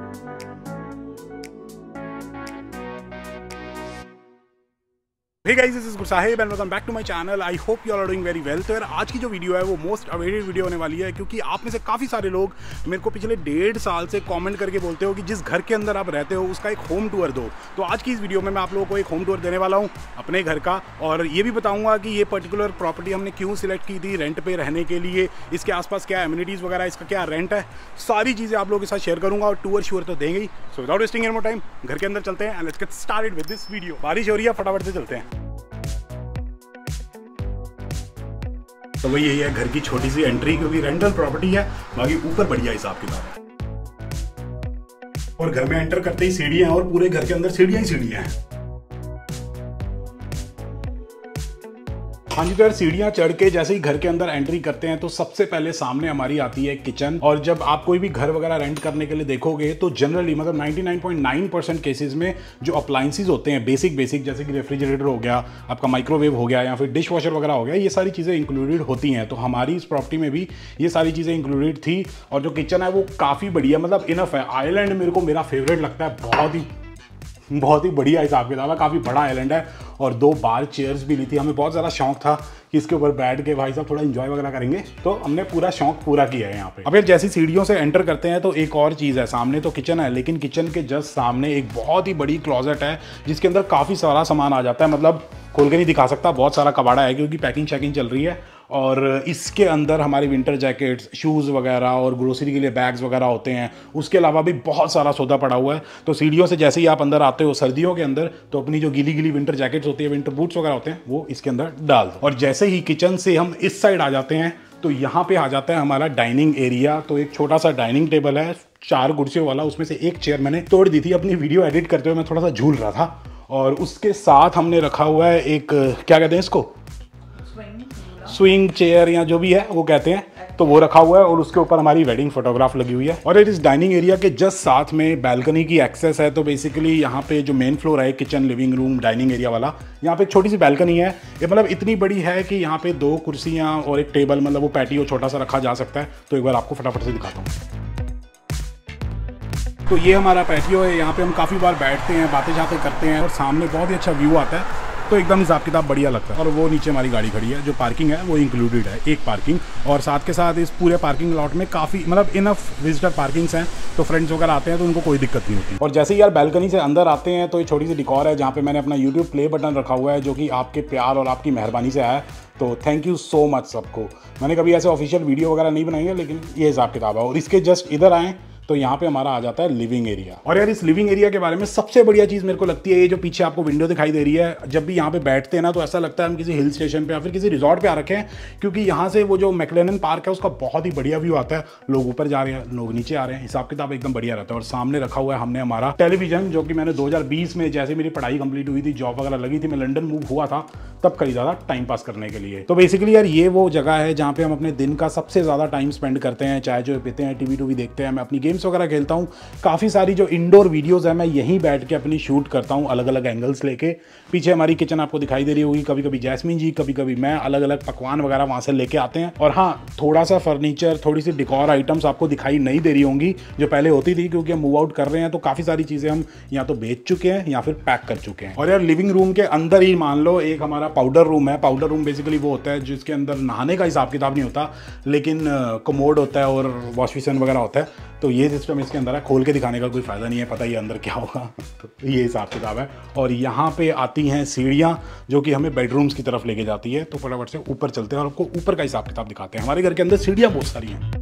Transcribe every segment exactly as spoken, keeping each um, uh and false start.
Hey guys, this is Gursahib and welcome back to my channel. I hope you are doing very well. तो यार आज की जो video है वो मोस्ट अवेटेड वीडियो होने वाली है, क्योंकि आप में से काफ़ी सारे लोग मेरे को पिछले डेढ़ साल से कमेंट करके बोलते हो कि जिस घर के अंदर आप रहते हो उसका एक होम टूर दो। तो आज की इस वीडियो में मैं आप लोगों को एक होम टूर देने वाला हूँ अपने घर का, और ये भी बताऊँगा कि ये पर्टिकुलर प्रॉपर्टी हमने क्यों सिलेक्ट की थी रेंट पे रहने के लिए, इसके आसपास क्या एमिनिटीज़ वगैरह, इसका क्या रेंट है, सारी चीज़ें आप लोगों के साथ शेयर करूँगा और टूर श्योर तो देंगे ही। So without wasting any more time घर के अंदर चलते हैं and let's get started with this video. बारिश हो रही है, फटाफट से चलते हैं। तो वही यही है घर की छोटी सी एंट्री, क्योंकि रेंटल प्रॉपर्टी है, बाकी ऊपर बढ़िया हिसाब किताब है। और घर में एंटर करते ही सीढ़ियां हैं, और पूरे घर के अंदर सीढ़ियां ही सीढ़ियां हैं। हाँ जी, तो यार सीढ़ियाँ चढ़ के जैसे ही घर के अंदर एंट्री करते हैं तो सबसे पहले सामने हमारी आती है किचन। और जब आप कोई भी घर वगैरह रेंट करने के लिए देखोगे तो जनरली मतलब निन्यानवे पॉइंट नौ परसेंट केसेस में जो अप्लायंसेस होते हैं बेसिक बेसिक जैसे कि रेफ्रिजरेटर हो गया, आपका माइक्रोवेव हो गया, या फिर डिश वॉशर वगैरह हो गया, ये सारी चीज़ें इंक्लूडेड होती हैं। तो हमारी इस प्रॉपर्टी में भी ये सारी चीज़ें इंक्लूडेड थी। और जो किचन है वो काफ़ी बढ़िया, मतलब इनफ है। आइलैंड मेरे को मेरा फेवरेट लगता है, बहुत ही बहुत ही बढ़िया हिसाब किताब है, काफ़ी बड़ा आइलैंड है। और दो बार चेयर्स भी ली थी, हमें बहुत ज़्यादा शौक था कि इसके ऊपर बैठ के भाई साहब थोड़ा एंजॉय वगैरह करेंगे, तो हमने पूरा शौक पूरा किया है यहाँ पे। अब ये जैसी सीढ़ियों से एंटर करते हैं तो एक और चीज़ है, सामने तो किचन है लेकिन किचन के जस्ट सामने एक बहुत ही बड़ी क्लोजेट है जिसके अंदर काफ़ी सारा सामान आ जाता है। मतलब खोल के नहीं दिखा सकता, बहुत सारा कबाड़ा है क्योंकि पैकिंग शैकिंग चल रही है। और इसके अंदर हमारी विंटर जैकेट्स, शूज़ वगैरह और ग्रोसरी के लिए बैग्स वगैरह होते हैं। उसके अलावा भी बहुत सारा सौदा पड़ा हुआ है। तो सीढ़ियों से जैसे ही आप अंदर आते हो सर्दियों के अंदर, तो अपनी जो गीली गीली विंटर जैकेट्स होती है, विंटर बूट्स वगैरह होते हैं, वो इसके अंदर डाल दो। और जैसे ही किचन से हम इस साइड आ जाते हैं तो यहाँ पे आ जाता है हमारा डाइनिंग एरिया। तो एक छोटा सा डाइनिंग टेबल है, चार कुर्सियों वाला, उसमें से एक चेयर मैंने तोड़ दी थी। अपनी वीडियो एडिट करते हुए मैं थोड़ा सा झूल रहा था। और उसके साथ हमने रखा हुआ है एक, क्या कहते हैं इसको, स्विंग चेयर या जो भी है वो कहते हैं, तो वो रखा हुआ है। और उसके ऊपर हमारी वेडिंग फोटोग्राफ लगी हुई है। और इस डाइनिंग एरिया के जस्ट साथ में बैल्कनी की एक्सेस है। तो बेसिकली यहाँ पे जो मेन फ्लोर है, kitchen, living room, dining area वाला, यहाँ पे एक छोटी सी बैल्कनी है। ये मतलब इतनी बड़ी है कि यहाँ पे दो कुर्सियाँ और एक टेबल, मतलब वो पैटियो छोटा सा रखा जा सकता है। तो एक बार आपको फटाफट से दिखाता हूँ। तो ये हमारा पैटियो है, यहाँ पे हम काफ़ी बार बैठते हैं, बातें जाते करते हैं, और सामने बहुत ही अच्छा व्यू आता है। तो एकदम हिसाब किताब बढ़िया लगता है। और वो नीचे हमारी गाड़ी खड़ी है, जो पार्किंग है वो इंक्लूडेड है, एक पार्किंग। और साथ के साथ इस पूरे पार्किंग लॉट में काफ़ी मतलब इनफ विजिटर पार्किंग्स हैं, तो फ्रेंड्स वगैरह आते हैं तो उनको कोई दिक्कत नहीं होती। और जैसे ही यार बैल्कनी से अंदर आते हैं तो ये छोटी सी डिकॉर है जहाँ पे मैंने अपना यूट्यूब प्ले बटन रखा हुआ है, जो कि आपके प्यार और आपकी मेहरबानी से आया है। तो थैंक यू सो मच सबको। मैंने कभी ऐसे ऑफिशियल वीडियो वगैरह नहीं बनाई है, लेकिन ये हिसाब किताब है। और इसके जस्ट इधर आएँ तो यहाँ पे हमारा आ जाता है लिविंग एरिया। और यार इस लिविंग एरिया के बारे में सबसे बढ़िया चीज़ मेरे को लगती है, ये जो पीछे आपको विंडो दिखाई दे रही है, जब भी यहाँ पे बैठते हैं ना तो ऐसा लगता है हम किसी हिल स्टेशन पे या फिर किसी रिजॉर्ट पे आ रखे हैं, क्योंकि यहाँ से वो जो मैक्लेनन पार्क है उसका बहुत ही बढ़िया व्यू आता है। लोग ऊपर जा रहे हैं, लोग नीचे आ रहे हैं, हिसाब किताब एकदम बढ़िया रहता है। और सामने रखा हुआ है हमने हमारा टेलीविजन, जो कि मैंने दो हज़ार बीस में जैसे मेरी पढ़ाई कंप्लीट हुई थी, जॉब वगैरह लगी थी, मैं लंदन मूव हुआ था, तब खरीदा था टाइम पास करने के लिए। तो बेसिकली यार ये वो जगह है जहाँ पे हम अपने दिन का सबसे ज़्यादा टाइम स्पेंड करते हैं, चाय जो पीते हैं, टीवी टूवी देखते हैं, मैं अपनी गेम्स वगैरह खेलता हूँ। काफ़ी सारी जो इंडोर वीडियोस है मैं यहीं बैठ के अपनी शूट करता हूँ, अलग अलग एंगल्स लेके। पीछे हमारी किचन आपको दिखाई दे रही होगी, कभी कभी जैस्मीन जी, कभी कभी मैं, अलग अलग पकवान वगैरह वहाँ से लेके आते हैं। और हाँ, थोड़ा सा फर्नीचर, थोड़ी सी डिकॉर आइटम्स आपको दिखाई नहीं दे रही होंगी जो पहले होती थी, क्योंकि हम मूव आउट कर रहे हैं तो काफ़ी सारी चीज़ें हम या तो बेच चुके हैं या फिर पैक कर चुके हैं। और यार लिविंग रूम के अंदर ही मान लो एक हमारा पाउडर रूम है। पाउडर रूम बेसिकली वो होता है जिसके अंदर नहाने का हिसाब किताब नहीं होता, लेकिन कमोड होता है और वॉश बेसिन वगैरह होता है। तो ये सिस्टम इसके अंदर है, खोल के दिखाने का कोई फ़ायदा नहीं है, पता ही अंदर क्या होगा। तो ये हिसाब किताब है। और यहाँ पे आती हैं सीढ़ियाँ जो कि हमें बेडरूम्स की तरफ लेके जाती है। तो फटाफट से ऊपर चलते हैं और आपको ऊपर का हिसाब किताब दिखाते हैं। हमारे घर के अंदर सीढ़ियाँ बहुत सारी हैं।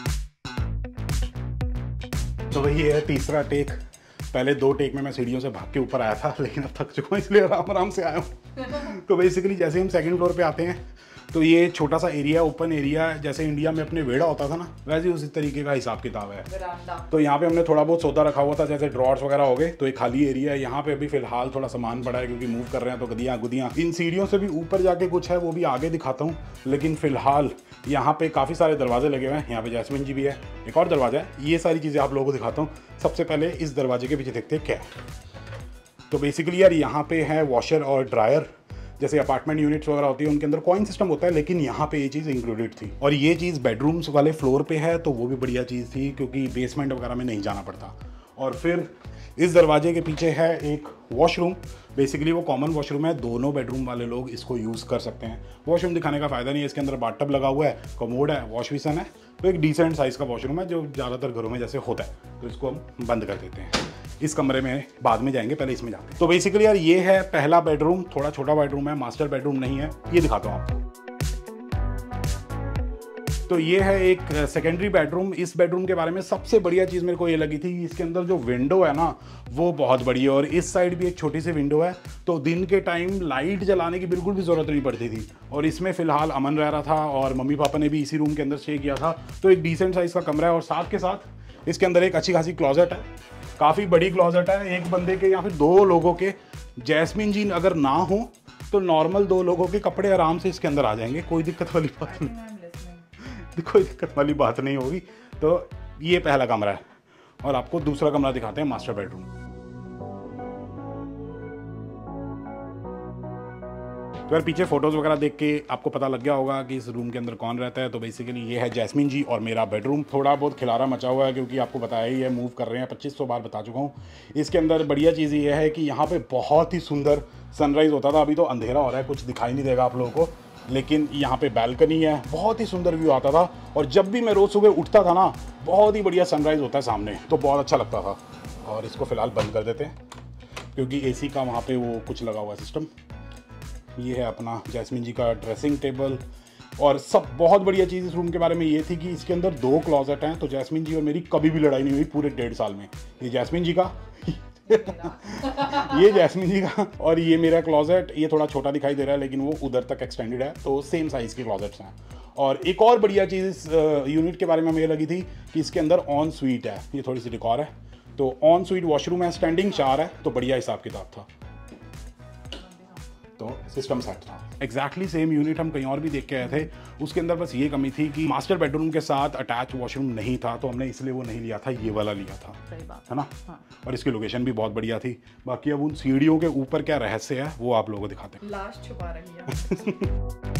तो वही है तीसरा टेक। पहले दो टेक में मैं सीढ़ियों से भाग के ऊपर आया था, लेकिन अब थक चुका हूँ इसलिए आराम आराम से आया हूँ। तो बेसिकली जैसे हम सेकंड फ्लोर पे आते हैं तो ये छोटा सा एरिया, ओपन एरिया, जैसे इंडिया में अपने वेड़ा होता था ना, वैसे उसी तरीके का हिसाब किताब है। तो यहाँ पे हमने थोड़ा बहुत सौदा रखा हुआ था, जैसे ड्रॉर्स वगैरह हो गए। तो एक खाली एरिया है, यहाँ पे अभी फिलहाल थोड़ा सामान पड़ा है क्योंकि मूव कर रहे हैं, तो गदियाँ गुदियाँ। इन सीढ़ियों से भी ऊपर जाके कुछ है, वो भी आगे दिखाता हूँ। लेकिन फिलहाल यहाँ पे काफ़ी सारे दरवाजे लगे हुए हैं। यहाँ पे जैस्मिन जी भी है, एक और दरवाजा है। ये सारी चीज़ें आप लोगों को दिखाता हूँ। सबसे पहले इस दरवाजे के पीछे देखते हैं क्या है। तो बेसिकली यार यहाँ पे है वॉशर और ड्रायर। जैसे अपार्टमेंट यूनिट्स वगैरह होती है उनके अंदर कॉइन सिस्टम होता है, लेकिन यहाँ पे ये चीज़ इंक्लूडेड थी। और ये चीज़ बेडरूम्स वाले फ्लोर पे है, तो वो भी बढ़िया चीज़ थी क्योंकि बेसमेंट वगैरह में नहीं जाना पड़ता। और फिर इस दरवाजे के पीछे है एक वॉशरूम। बेसिकली वो कॉमन वॉशरूम है, दोनों बेडरूम वाले लोग इसको यूज़ कर सकते हैं। वॉशरूम दिखाने का फ़ायदा नहीं है, इसके अंदर बाथटब लगा हुआ है, कमोड है, वॉश बेसिन है। तो एक डिसेंट साइज़ का वॉशरूम है जो ज़्यादातर घरों में जैसे होता है। तो इसको हम बंद कर देते हैं। इस कमरे में बाद में जाएंगे, पहले इसमें जाते हैं। तो बेसिकली यार ये है पहला बेडरूम, थोड़ा छोटा बेडरूम है, मास्टर बेडरूम नहीं है। ये दिखाता हूँ आपको। तो ये है एक सेकेंडरी बेडरूम। इस बेडरूम के बारे में सबसे बढ़िया चीज़ मेरे को ये लगी थी, इसके अंदर जो विंडो है ना वो बहुत बड़ी है और इस साइड भी एक छोटी सी विंडो है। तो दिन के टाइम लाइट जलाने की बिल्कुल भी ज़रूरत नहीं पड़ती थी। और इसमें फ़िलहाल अमन रह रहा था और मम्मी पापा ने भी इसी रूम के अंदर स्टे किया था। तो एक डिसेंट साइज़ का कमरा है और साथ के साथ इसके अंदर एक अच्छी खासी क्लॉजेट है, काफ़ी बड़ी क्लॉजेट है। एक बंदे के या फिर दो लोगों के, जैस्मिन जी अगर ना हो तो नॉर्मल दो लोगों के कपड़े आराम से इसके अंदर आ जाएंगे, कोई दिक्कत वाली बात नहीं, कोई दिक्कत वाली बात नहीं होगी। तो ये पहला कमरा है और आपको दूसरा कमरा दिखाते हैं, मास्टर बेडरूम। तो यार पीछे फोटोज़ वगैरह देख के आपको पता लग गया होगा कि इस रूम के अंदर कौन रहता है। तो बेसिकली ये है जैस्मिन जी और मेरा बेडरूम। थोड़ा बहुत खिलारा मचा हुआ है क्योंकि आपको बताया ही है, मूव कर रहे हैं, पच्चीस सौ बार बता चुका हूँ। इसके अंदर बढ़िया चीज़ ये है कि यहाँ पे बहुत ही सुंदर सनराइज़ होता था। अभी तो अंधेरा हो रहा है, कुछ दिखाई नहीं देगा आप लोगों को, लेकिन यहाँ पे बैल्कनी है, बहुत ही सुंदर व्यू आता था। और जब भी मैं रोज़ सुबह उठता था ना, बहुत ही बढ़िया सनराइज़ होता है सामने, तो बहुत अच्छा लगता था। और इसको फ़िलहाल बंद कर देते हैं क्योंकि एसी का वहाँ पे वो कुछ लगा हुआ सिस्टम। ये है अपना जैस्मिन जी का ड्रेसिंग टेबल। और सब बहुत बढ़िया चीज़ इस रूम के बारे में ये थी कि इसके अंदर दो क्लॉजेट हैं। तो जैस्मिन जी और मेरी कभी भी लड़ाई नहीं हुई पूरे डेढ़ साल में। ये जैस्मिन जी का ये जैस्मिन जी का और ये मेरा क्लॉजेट। ये थोड़ा छोटा दिखाई दे रहा है लेकिन वो उधर तक एक्सटेंडेड है, तो सेम साइज़ के क्लॉजेट्स हैं। और एक और बढ़िया चीज़ इस यूनिट के बारे में हमें लगी थी कि इसके अंदर ऑन स्वीट है। ये थोड़ी सी डिकॉर है, तो ऑन स्वीट वॉशरूम है, स्टैंडिंग शावर है, तो बढ़िया हिसाब किताब था। तो सिस्टम सेट था। एग्जैक्टली सेम यूनिट हम कहीं और भी देख के आए थे। उसके अंदर बस ये कमी थी कि मास्टर बेडरूम के साथ अटैच वॉशरूम नहीं था, तो हमने इसलिए वो नहीं लिया था, ये वाला लिया था। सही बात है ना। हाँ। और इसकी लोकेशन भी बहुत बढ़िया थी। बाकी अब उन सीढ़ियों के ऊपर क्या रहस्य है वो आप लोगों को दिखाते हैं। लाश छुपा रही है।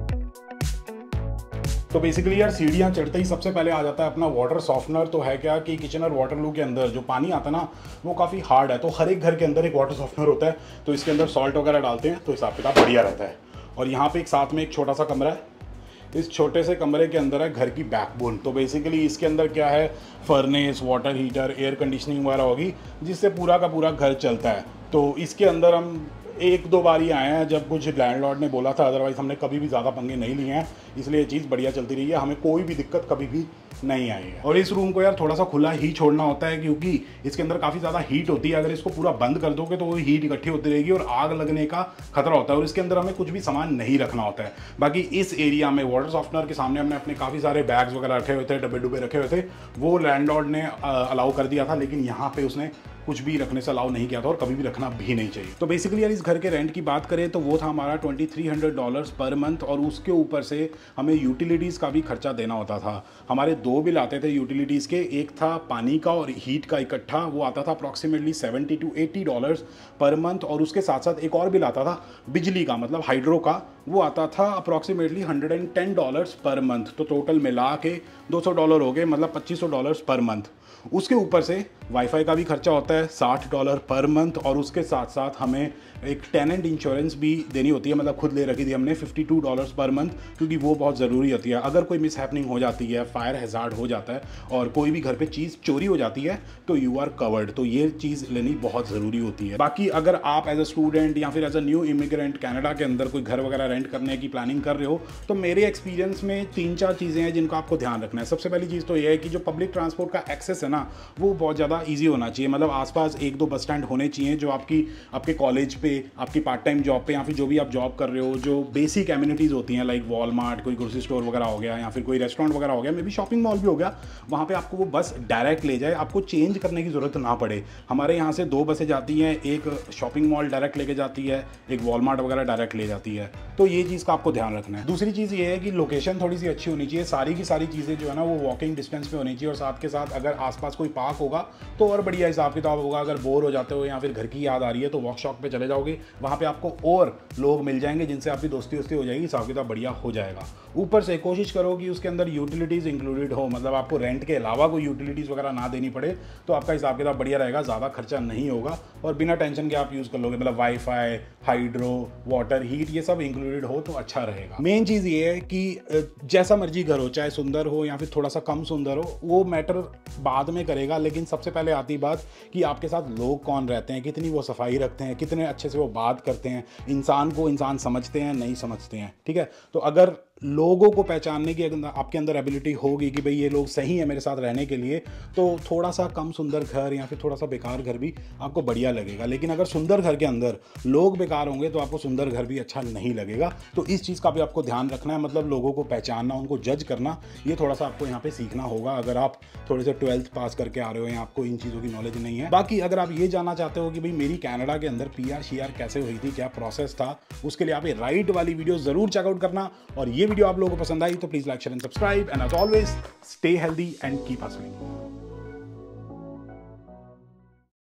तो बेसिकली यार सीढ़ियाँ चढ़ते ही सबसे पहले आ जाता है अपना वाटर सॉफ्टनर। तो है क्या कि किचन और वाटरलू के अंदर जो पानी आता है ना वो काफ़ी हार्ड है, तो हर एक घर के अंदर एक वाटर सॉफ्टनर होता है। तो इसके अंदर सॉल्ट वगैरह डालते हैं तो हिसाब किताब बढ़िया रहता है। और यहाँ पे एक साथ में एक छोटा सा कमरा है। इस छोटे से कमरे के अंदर है घर की बैकबोन। तो बेसिकली इसके अंदर क्या है, furnace, water heater, air conditioning वगैरह होगी जिससे पूरा का पूरा घर चलता है। तो इसके अंदर हम एक दो बार ही आए हैं जब कुछ लैंडलॉर्ड ने बोला था, अदरवाइज़ हमने कभी भी ज़्यादा पंगे नहीं लिए हैं। इसलिए ये चीज़ बढ़िया चलती रही है, हमें कोई भी दिक्कत कभी भी नहीं आई है। और इस रूम को यार थोड़ा सा खुला ही छोड़ना होता है क्योंकि इसके अंदर काफ़ी ज़्यादा हीट होती है। अगर इसको पूरा बंद कर दोगे तो वो हीट इकट्ठी होती रहेगी और आग लगने का खतरा होता है। और इसके अंदर हमें कुछ भी सामान नहीं रखना होता है। बाकी इस एरिया में वाटर सॉफ्टनर के सामने हमने अपने काफ़ी सारे बैग्स वगैरह रखे हुए थे, डब्बे डुब्बे रखे हुए थे, वो लैंडलॉर्ड ने अलाउ कर दिया था। लेकिन यहाँ पे उसने कुछ भी रखने से अलाउ नहीं किया था और कभी भी रखना भी नहीं चाहिए। तो बेसिकली यार इस घर के रेंट की बात करें तो वो था हमारा twenty three hundred dollars per month. और उसके ऊपर से हमें यूटिलिटीज़ का भी खर्चा देना होता था। हमारे दो बिल आते थे यूटिलिटीज़ के, एक था पानी का और हीट का इकट्ठा, वो आता था approximately seventy to eighty dollars per month. और उसके साथ साथ एक और बिल आता था बिजली का, मतलब हाइड्रो का, वो आता था approximately hundred and ten dollars per month. तो टोटल मिला के दो सौ डॉलर हो गए, मतलब पच्चीस सौ डॉलर्स पर मंथ। उसके ऊपर से वाईफाई का भी खर्चा होता है साठ डॉलर पर मंथ। और उसके साथ साथ हमें एक टेनेंट इंश्योरेंस भी देनी होती है, मतलब खुद ले रखी थी हमने fifty two dollars per month, क्योंकि वो बहुत ज़रूरी होती है। अगर कोई मिस हैपनिंग हो जाती है, फायर हैजार्ड हो जाता है और कोई भी घर पे चीज़ चोरी हो जाती है तो यू आर कवर्ड। तो ये चीज़ लेनी बहुत ज़रूरी होती है। बाकी अगर आप एज अ स्टूडेंट या फिर as a new immigrant Canada के अंदर कोई घर वगैरह रेंट करने की प्लानिंग कर रहे हो तो मेरे एक्सपीरियंस में तीन चार चीज़ें हैं जिनका आपको ध्यान रखना है। सबसे पहली चीज़ तो ये है कि जो पब्लिक ट्रांसपोर्ट का एक्सेस है ना वो बहुत ज़्यादा ईजी होना चाहिए। मतलब आसपास एक दो बस स्टैंड होने चाहिए जो आपकी आपके कॉलेज पे, आपकी पार्ट टाइम जॉब पे या फिर जो भी आप जॉब कर रहे हो, जो बेसिक एमिनिटीज़ होती हैं लाइक वॉलमार्ट, कोई ग्रोसरी स्टोर वगैरह हो गया या फिर कोई रेस्टोरेंट वगैरह हो गया, मे बी शॉपिंग मॉल भी हो गया, वहाँ पे आपको वो बस डायरेक्ट ले जाए, आपको चेंज करने की ज़रूरत ना पड़े। हमारे यहाँ से दो बसें जाती हैं, एक शॉपिंग मॉल डायरेक्ट लेके जाती है, एक वॉलमार्ट वगैरह डायरेक्ट ले जाती है। तो ये चीज़ का आपको ध्यान रखना है। दूसरी चीज़ ये है कि लोकेशन थोड़ी सी अच्छी होनी चाहिए। सारी की सारी चीज़ें जो है ना वो वॉकिंग डिस्टेंस पे होनी चाहिए। और साथ के साथ अगर आसपास कोई पार्क होगा तो और बढ़िया हिसाब किताब होगा। अगर बोर हो जाते हो या फिर घर की याद आ रही है तो वर्कशॉप पे चले जाओगे, वहाँ पे आपको और लोग मिल जाएंगे जिनसे आपकी दोस्ती दोस्ती हो जाएगी, हिसाब किताब बढ़िया हो जाएगा। ऊपर से कोशिश करो कि उसके अंदर यूटिलिटीज़ इंक्लूडेड हो, मतलब आपको रेंट के अलावा कोई यूटिलिटीज़ वगैरह ना देनी पड़े, तो आपका हिसाब किताब बढ़िया रहेगा, ज़्यादा खर्चा नहीं होगा और बिना टेंशन के आप यूज़ कर लोगे। मतलब वाईफाई, हाइड्रो, वाटर, हीट, ये सब इंक्लूडेड हो तो अच्छा रहेगा। मेन चीज़ ये है कि जैसा मर्जी घर हो, चाहे सुंदर हो या फिर थोड़ा सा कम सुंदर हो, वो मैटर बाद में करेगा, लेकिन सबसे पहले आती बात कि आपके साथ लोग कौन रहते हैं, कितनी वो सफाई रखते हैं, कितने अच्छे से वो बात करते हैं, इंसान को इंसान समझते हैं नहीं समझते हैं। ठीक है, तो अगर लोगों को पहचानने की अगर आपके अंदर एबिलिटी होगी कि भाई ये लोग सही है मेरे साथ रहने के लिए, तो थोड़ा सा कम सुंदर घर या फिर थोड़ा सा बेकार घर भी आपको बढ़िया लगेगा। लेकिन अगर सुंदर घर के अंदर लोग बेकार होंगे तो आपको सुंदर घर भी अच्छा नहीं लगेगा। तो इस चीज़ का भी आपको ध्यान रखना है, मतलब लोगों को पहचानना, उनको जज करना, ये थोड़ा सा आपको यहाँ पे सीखना होगा अगर आप थोड़े से ट्वेल्थ पास करके आ रहे हो या आपको इन चीज़ों की नॉलेज नहीं है। बाकी अगर आप ये जानना चाहते हो कि भाई मेरी कनाडा के अंदर पी आर शी आर कैसे हुई थी, क्या प्रोसेस था, उसके लिए आप ये राइट वाली वीडियो जरूर चेकआउट करना। और ये वीडियो आप लोगों को पसंद आई तो please like share and subscribe, and as always stay healthy and keep hustling.